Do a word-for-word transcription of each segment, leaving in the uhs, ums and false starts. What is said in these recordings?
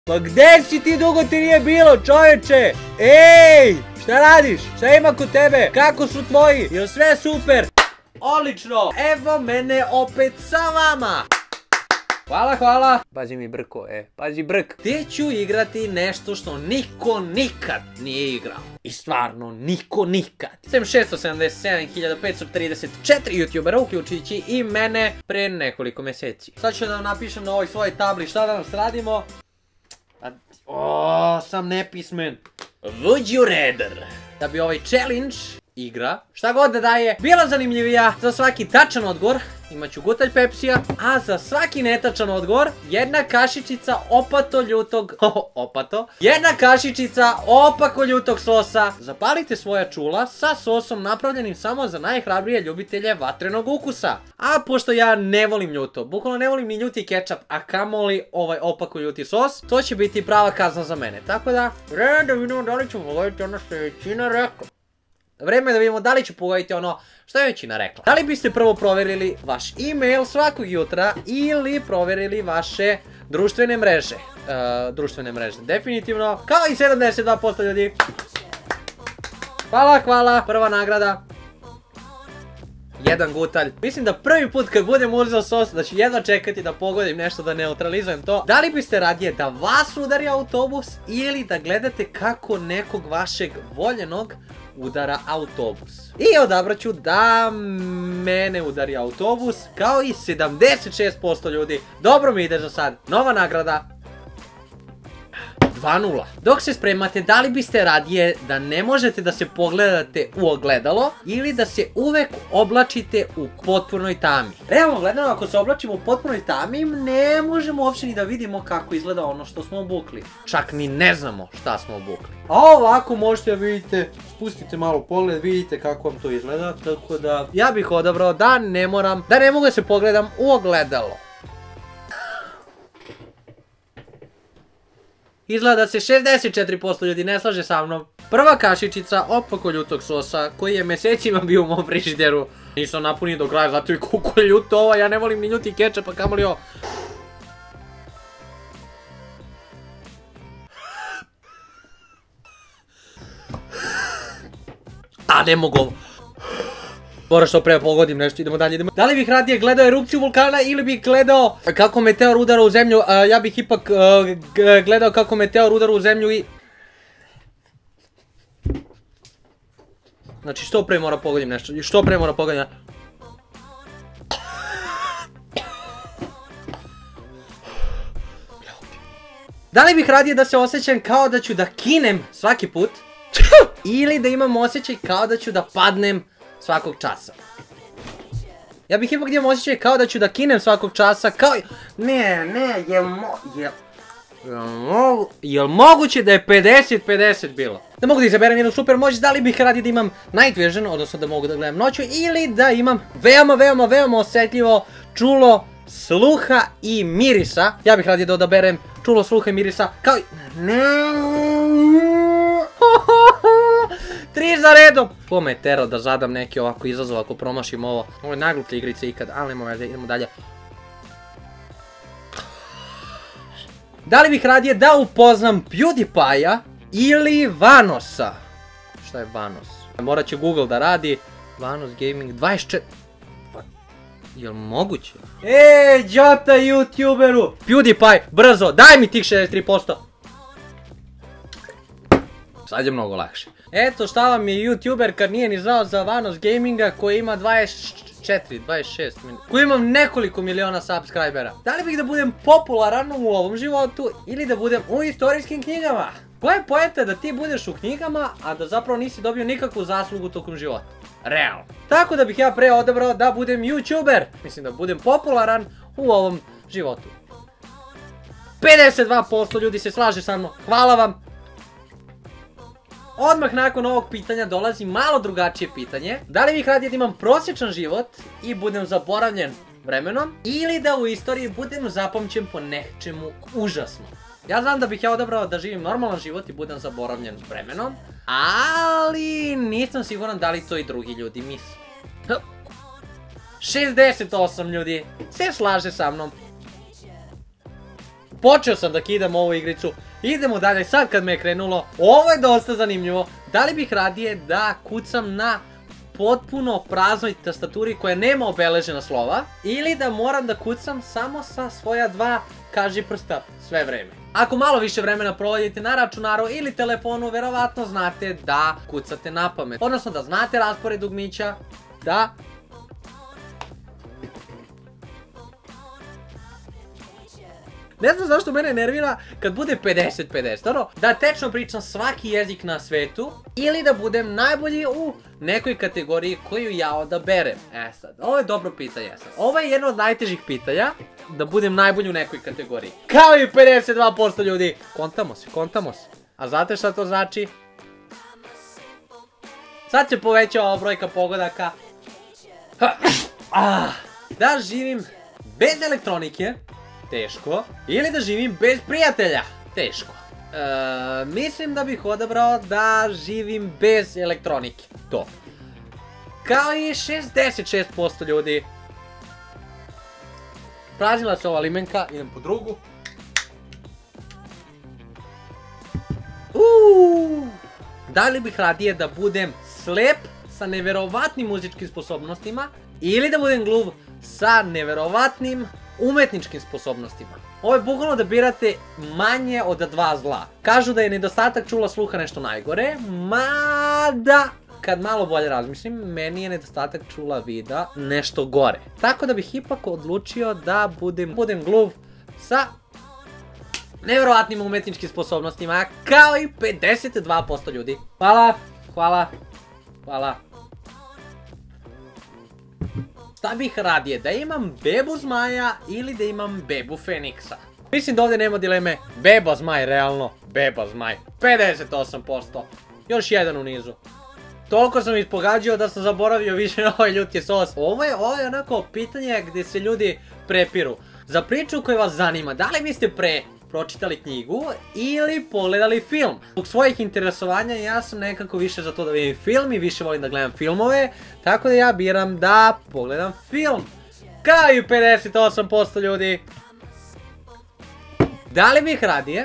Pa gdje si ti, dugo ti nije bilo, čovječe? Ej, šta radiš? Šta ima kod tebe? Kako su tvoji? Jel sve super? Odlično, evo mene opet sa vama. Hvala, hvala. Pazi mi brko, e, pazi brk. Gdje ću igrati nešto što niko nikad nije igrao. I stvarno, niko nikad. Sem šesto sedamdeset sedam hiljada petsto trideset četiri youtubera, uključujući i mene, pre nekoliko mjeseci. Sad ću da vam napišem na ovoj svojoj tabli šta danas radimo. O, sam nepismen. Would you rather? Da bi ovaj challenge, igra, šta god da daje, bila zanimljivija. Za svaki tačan odgovor imaću gutalj Pepsija, a za svaki netačan odgovor jedna kašičica opato ljutog, opato, jedna kašičica opako ljutog sosa. Zapalite svoja čula sa sosom napravljenim samo za najhrabrije ljubitelje vatrenog ukusa. A pošto ja ne volim ljuto, bukvalno ne volim ni ljuti kečap, a kamoli ovaj opako ljuti sos, to će biti prava kazna za mene. Tako da, vreme da vidimo da li ću pogoditi ono što je većina rekla. Vreme da vidimo da li ću pogoditi ono što je većina rekla. Da li biste prvo provjerili vaš e-mail svakog jutra ili provjerili vaše društvene mreže? Uh, društvene mreže, definitivno. Kao i sedamdeset dva posto ljudi. Hvala, hvala. Prva nagrada. Jedan gutalj. Mislim da prvi put kad budem uzeo sos da ću jedva čekati da pogodim nešto, da neutralizujem to. Da li biste radije da vas udari autobus ili da gledate kako nekog vašeg voljenog udara autobus? I odabrat ću da mene udari autobus, kao i sedamdeset šest posto ljudi. Dobro mi ide za sad. Nova nagrada. dva nula. Dok se spremate, da li biste radije da ne možete da se pogledate u ogledalo ili da se uvek oblačite u potpunoj tami? Realno gledano, ako se oblačimo u potpunoj tami, ne možemo uopće ni da vidimo kako izgleda ono što smo obukli. Čak ni ne znamo šta smo obukli. A ovako možete da vidite, spustite malo pogled, vidite kako vam to izgleda. Tako da, ja bih odabrao da ne moram, da ne mogu da se pogledam u ogledalo. Izgleda da se šezdeset četiri posto ljudi ne slaže sa mnom. Prva kašičica opako ljutog sosa koji je mjesecima bio u mom frižideru. Nisam napunio do kraja, zato je koliko ljuto ovo, ja ne volim ni ljuti kečap, pa kamoli ovo. A ne mogu ovo. Moram što pre pogodim nešto, idemo dalje, idemo. Da li bih radije gledao erupciju vulkana ili bih gledao kako meteor udara u zemlju? Ja bih ipak gledao kako meteor udara u zemlju i... Znači što pre mora pogodim nešto, što pre mora pogodim nešto. Da li bih radije da se osjećam kao da ću da kinem svaki put? Ili da imam osjećaj kao da ću da padnem svakog časa? Ja bih ipak imam osjećaj kao da ću da kinem svakog časa, kao... Ne, ne, jel mo... Jel... Jel moguće da je pedeset pedeset bilo? Da mogu da izaberem jednu super moć, da li bih radije da imam night vision, odnosno da mogu da gledam noću, ili da imam veoma, veoma, veoma osjetljivo čulo sluha i mirisa. Ja bih radije da odaberem čulo sluha i mirisa, kao i... Tri za redom! Ko me je terao da zadam neki ovako izazov ako promašim ovo? Ovo je najgluplja igrica ikad, ali nema veze, idemo dalje. Da li bih radije da upoznam PewDiePie-a ili Vanosa? Šta je Vanos? Morat će Google da radi. Vanos Gaming dvadeset četiri... Jel moguće? Eee, džota youtuberu! PewDiePie, brzo, daj mi tih šezdeset tri posto! Sad je mnogo lakše. Eto šta vam je youtuber kad nije ni znao za Vanos Gaminga koji ima dvadeset četiri, dvadeset šest, koji imam nekoliko miliona subscribera. Da li bih da budem popularan u ovom životu ili da budem u istorijskim knjigama? Koja je poenta da ti budeš u knjigama, a da zapravo nisi dobio nikakvu zaslugu tokom života? Realno. Tako da bih ja pre odabrao da budem youtuber. Mislim da budem popularan u ovom životu. pedeset dva posto ljudi se slaže sa mnom. Hvala vam. Odmah nakon ovog pitanja dolazi malo drugačije pitanje. Da li bih radije da imam prosječan život i budem zaboravljen vremenom, ili da u istoriji budem zapamćen po nečemu užasnom? Ja znam da bih ja odabrao da živim normalan život i budem zaboravljen vremenom, ali nisam siguran da li to i drugi ljudi misle. šezdeset osam ljudi se slaže sa mnom. počeo sam da kidam ovu igricu. Idemo dalje, sad kad me je krenulo. Ovo je dosta zanimljivo. Da li bih radije da kucam na potpuno praznoj tastaturi koja nema obeležena slova, ili da moram da kucam samo sa svoja dva kaži prsta sve vreme. Ako malo više vremena provodite na računaru ili telefonu, verovatno znate da kucate na pamet. Odnosno da znate raspored dugmića, da... Ne znam zašto mene nervira kad bude pedeset pedeset, ono, da tečno pričam svaki jezik na svetu ili da budem najbolji u nekoj kategoriji koju ja odaberem. E sad, ovo je dobro pitanje sad. Ovo je jedno od najtežih pitanja, da budem najbolji u nekoj kategoriji. Kao i pedeset dva posto ljudi. Kontamo se, kontamo se. A znate šta to znači? Sad se poveća ova brojka pogodaka. Da živim bez elektronike, teško. Ili da živim bez prijatelja, teško. E, mislim da bih odabrao da živim bez elektronike, to. Kao i šezdeset šest posto ljudi. Praznila se ova limenka, idem po drugu. Uuuu. Da li bih radije da budem slep sa neverovatnim muzičkim sposobnostima ili da budem gluv sa neverovatnim umetničkim sposobnostima? Ovo je bukvalno da birate manje od dva zla. Kažu da je nedostatak čula sluha nešto najgore, mada kad malo bolje razmislim, meni je nedostatak čula vida nešto gore. Tako da bih ipak odlučio da budem, budem gluv sa neverovatnim umetničkim sposobnostima, kao i pedeset dva posto ljudi. Hvala, hvala, hvala. Šta bih radije, da imam bebu zmaja ili da imam bebu feniksa? Mislim da ovdje nema dileme, beba zmaj, realno, beba zmaj, pedeset osam posto, još jedan u nizu. Toliko sam ispogađao da sam zaboravio više na ovaj ljutki sos. Ovo je, ovo je onako pitanje gdje se ljudi prepiru. Za priču koja vas zanima, da li biste pre pročitali knjigu ili pogledali film? Zbog svojih interesovanja ja sam nekako više za to da vidim film i više volim da gledam filmove, tako da ja biram da pogledam film. Kao i pedeset osam posto ljudi. Da li bih radije?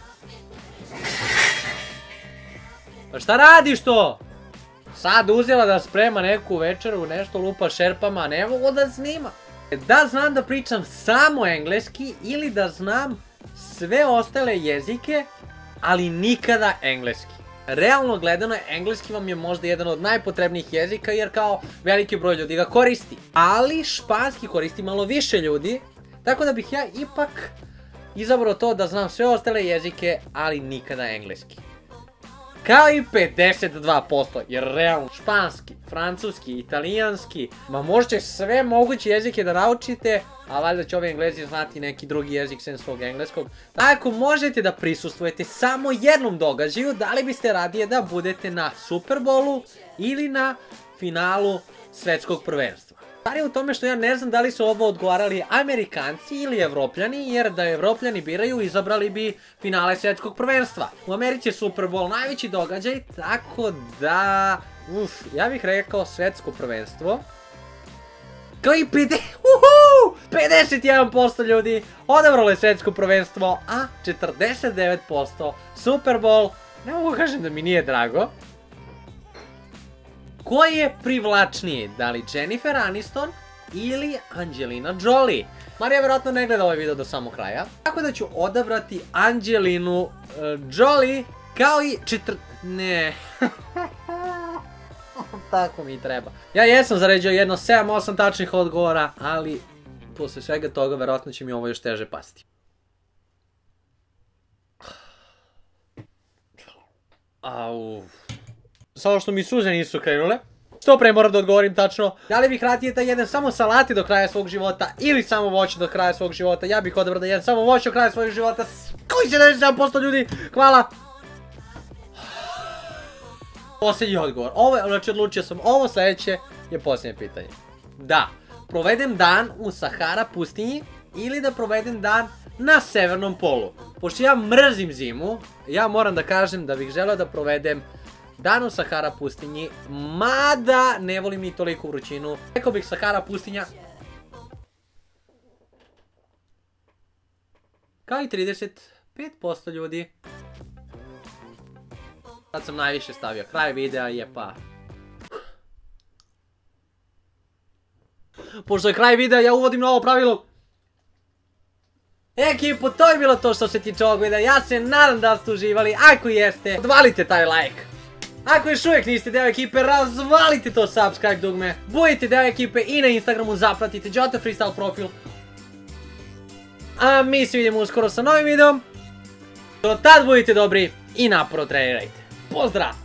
Pa šta radiš to? Sad uzela da sprema neku večeru, nešto lupa šerpama, ne mogu da snima. Da znam da pričam samo engleski ili da znam sve ostale jezike, ali nikada engleski. Realno gledano, engleski vam je možda jedan od najpotrebnijih jezika jer kao veliki broj ljudi ga koristi. Ali španski koristi malo više ljudi, tako da bih ja ipak izabrao to da znam sve ostale jezike, ali nikada engleski. Kao i pedeset dva posto, jer realno španski, francuski, italijanski, ma možete sve moguće jezike da naučite, a valjda će ovi Englezi znati neki drugi jezik sem svog engleskog. Ako možete da prisustvujete samo jednom događaju, da li biste radije da budete na Super Bowlu ili na finalu svetskog prvenstva? Stvar je u tome što ja ne znam da li su ovo odgovarali Amerikanci ili Evropljani, jer da Evropljani biraju izabrali bi finale svjetskog prvenstva. U Americi je Super Bowl najveći događaj, tako da... Uf, ja bih rekao svetsko prvenstvo. Kao i pedeset jedan posto ljudi odabralo je svetsko prvenstvo, a četrdeset devet posto Super Bowl. Ne mogu kažem da mi nije drago. Ko je privlačniji, da li Jennifer Aniston ili Angelina Jolie? Marija vjerojatno ne gleda ovaj video do samog kraja, tako da ću odabrati Angelinu uh, Jolie kao i četr... Ne... Tako mi treba. Ja jesam zaređao jedno sedam osam tačnih odgovora, ali posle svega toga vjerojatno će mi ovo još teže pasti. Au... Samo što mi suze nisu krenule. Što pre moram da odgovorim tačno. Da li bih radije da jedem samo salati do kraja svog života ili samo voće do kraja svog života? Ja bih odabrao da jedem samo voće do kraja svog života. Koji će devedeset sedam posto ljudi? Hvala. Posljednji odgovor. Ovo, znači odlučio sam. Ovo sljedeće je posljednje pitanje. Da provedem dan u Sahara pustinji ili da provedem dan na severnom polu. Pošto ja mrzim zimu, ja moram da kažem da bih želeo da provedem dan u Sahara pustinji, mada ne volim ni toliko vrućinu. Rekao bih Sahara pustinja. Kao i trideset pet posto ljudi. Sad sam najviše stavio. Kraj videa je pa... Pošto je kraj videa, ja uvodim novo pravilo. Ekipo, to je bilo to što se tiče ovog videa. Ja se nadam da ste uživali. Ako jeste, odvalite taj like. Ako još uvijek niste deo ekipe, razvalite to subscribe dugme. Budite deo ekipe i na Instagramu, zapratite Jota Freestyle profil. A mi se vidimo uskoro sa novim videom. Do tad budite dobri i naporno trenirajte. Pozdrav!